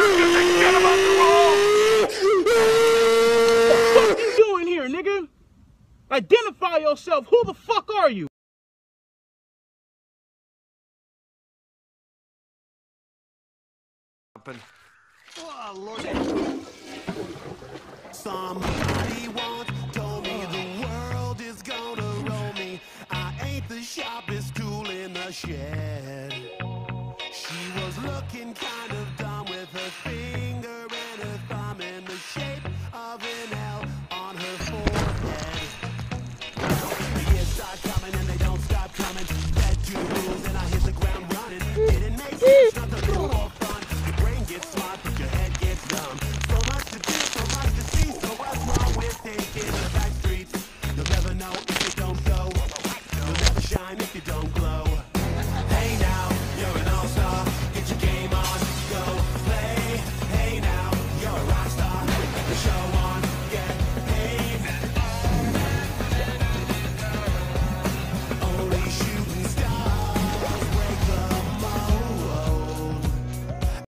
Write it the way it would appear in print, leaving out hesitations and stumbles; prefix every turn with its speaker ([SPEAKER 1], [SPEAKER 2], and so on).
[SPEAKER 1] What you doing here, nigga? Identify yourself. Who the fuck are you?
[SPEAKER 2] Oh, Lord. Somebody once told me the world is gonna roll me. I ain't the sharpest tool in the shed. She was looking kind